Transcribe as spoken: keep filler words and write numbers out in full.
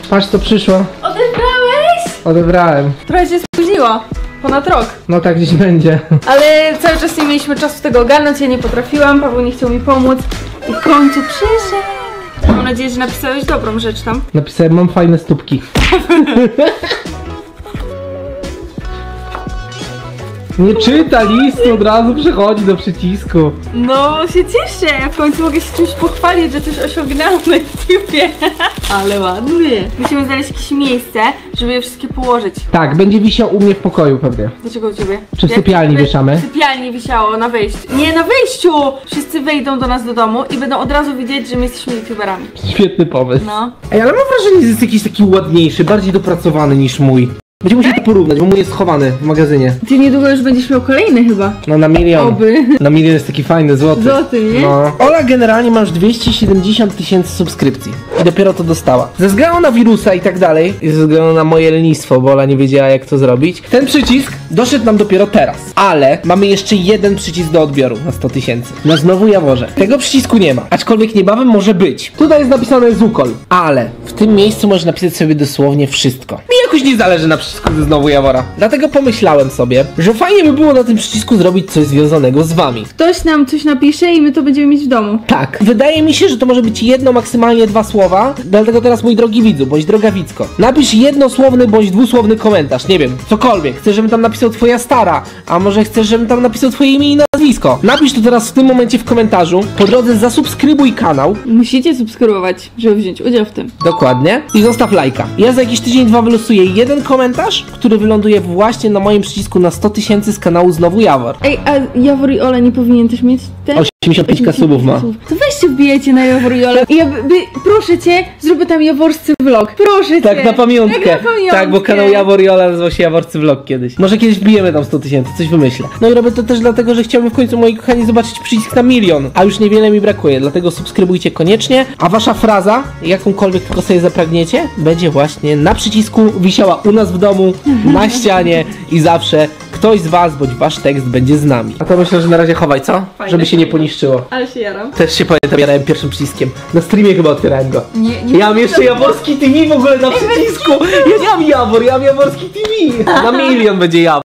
Patrz co przyszło. Odebrałeś? Odebrałem. Trochę się spóźniło. Ponad rok. No tak gdzieś będzie. Ale cały czas nie mieliśmy czasu tego ogarnąć, ja nie potrafiłam, Paweł nie chciał mi pomóc. I w końcu przyszedł. Mam nadzieję, że napisałeś dobrą rzecz tam. Napisałem, mam fajne stópki. Nie czyta listu, od razu przechodzi do przycisku. No się cieszę, w końcu mogę się czymś pochwalić, że coś osiągnęłam na YouTubie. Ale ładnie. Musimy znaleźć jakieś miejsce, żeby je wszystkie położyć. Tak, będzie wisiał u mnie w pokoju pewnie. Dlaczego u ciebie? Czy w sypialni Jak- wieszamy? W sypialni wisiało, na wejściu. Nie, na wejściu! Wszyscy wejdą do nas do domu i będą od razu widzieć, że my jesteśmy YouTuberami. Świetny pomysł. No. Ej, ale mam wrażenie, że jest jakiś taki ładniejszy, bardziej dopracowany niż mój. Będziemy musieli to porównać, bo mój jest schowany w magazynie. Ty niedługo już będziesz miał kolejny chyba. No na milion. Oby. Na milion jest taki fajny, złoty. Złoty, nie? No. Ola generalnie ma już dwieście siedemdziesiąt tysięcy subskrypcji. I dopiero to dostała. Ze względu na wirusa i tak dalej, i ze względu na moje lenistwo, bo Ola nie wiedziała jak to zrobić, ten przycisk doszedł nam dopiero teraz. Ale mamy jeszcze jeden przycisk do odbioru na sto tysięcy. Na znowu Jaworze. Tego przycisku nie ma. Aczkolwiek niebawem może być. Tutaj jest napisane Zukol. Ale w tym miejscu możesz napisać sobie dosłownie wszystko. Mi jakoś nie zależy na przycisku ze znowu Jawora. Dlatego pomyślałem sobie, że fajnie by było na tym przycisku zrobić coś związanego z wami. Ktoś nam coś napisze i my to będziemy mieć w domu. Tak, wydaje mi się, że to może być jedno, maksymalnie dwa słowa. Dlatego teraz, mój drogi widzu, bądź droga widzko, napisz jednosłowny bądź dwusłowny komentarz, nie wiem, cokolwiek. Chcesz, żebym tam napisał twoja stara, a może chcesz, żebym tam napisał twoje imię i nazwisko. Napisz to teraz w tym momencie w komentarzu. Po drodze zasubskrybuj kanał. Musicie subskrybować, żeby wziąć udział w tym. Dokładnie. I zostaw lajka. Ja za jakiś tydzień, dwa wylosuję jeden komentarz, który wyląduje właśnie na moim przycisku na sto tysięcy z kanału Znowu Jawor. Ej, a Jawor i Ola nie powinien też mieć ten? osiemdziesiąt pięć ka subów ma. To weźcie wbijajcie na Jawor i Olę. I ja by, by, proszę cię, zróbmy tam jaworscy vlog. Proszę cię. Tak, na pamiątkę. Tak, na pamiątkę. Tak, bo kanał Jawor i Ola nazywał się Jaworcy Vlog kiedyś. Może kiedyś bijemy tam sto tysięcy, coś wymyślę. No i robię to też dlatego, że chciałbym w końcu, moi kochani, zobaczyć przycisk na milion. A już niewiele mi brakuje, dlatego subskrybujcie koniecznie. A wasza fraza, jakąkolwiek tylko sobie zapragniecie, będzie właśnie na przycisku wisiała u nas w domu, na ścianie i zawsze ktoś z was, bądź wasz tekst będzie z nami. A to myślę, że na razie chowaj, co? Fajne, Żeby się nie fajne. poniszczyło. Ale się jaram. Też się pamiętam, jarałem pierwszym przyciskiem. Na streamie chyba otwierałem go. Nie, nie. Ja mam jeszcze Jaworski T V w ogóle na przycisku. Ja nie mam Jawor, ja mam Jaworski T V. Na milion będzie Jawor.